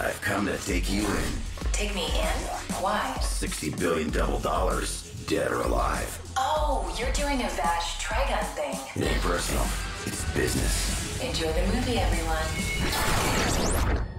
I've come to take you in. Take me in? Why? 60 billion double dollars, dead or alive. Oh, you're doing a Vash Trigun thing. It ain't personal, it's business. Enjoy the movie, everyone.